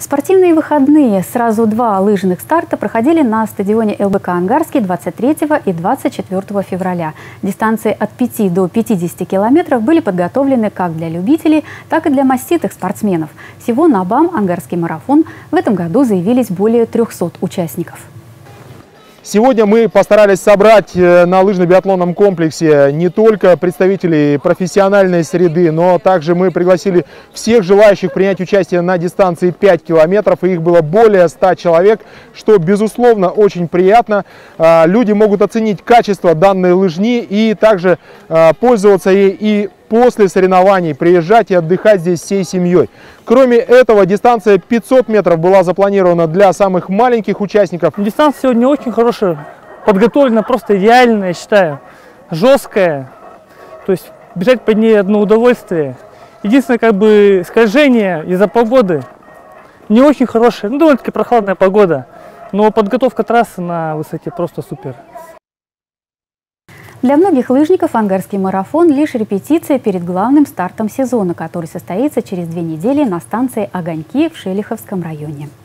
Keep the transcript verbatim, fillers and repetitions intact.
Спортивные выходные. Сразу два лыжных старта проходили на стадионе эл бэ ка «Ангарский» двадцать третьего и двадцать четвёртого февраля. Дистанции от пяти до пятидесяти километров были подготовлены как для любителей, так и для маститых спортсменов. Всего на БАМ «Ангарский марафон» в этом году заявились более трёхсот участников. Сегодня мы постарались собрать на лыжно-биатлонном комплексе не только представителей профессиональной среды, но также мы пригласили всех желающих принять участие на дистанции пять километров. И их было более ста человек, что, безусловно, очень приятно. Люди могут оценить качество данной лыжни и также пользоваться ей и после соревнований, приезжать и отдыхать здесь всей семьей. Кроме этого, дистанция пятьсот метров была запланирована для самых маленьких участников. Дистанция сегодня очень хорошая, подготовлена, просто идеальная, я считаю. Жесткая, то есть бежать по ней одно удовольствие. Единственное, как бы, скольжение из-за погоды не очень хорошая, ну, довольно-таки прохладная погода, но подготовка трассы на высоте просто супер. Для многих лыжников «Ангарский марафон» лишь репетиция перед главным стартом сезона, который состоится через две недели на станции «Огоньки» в Шелиховском районе.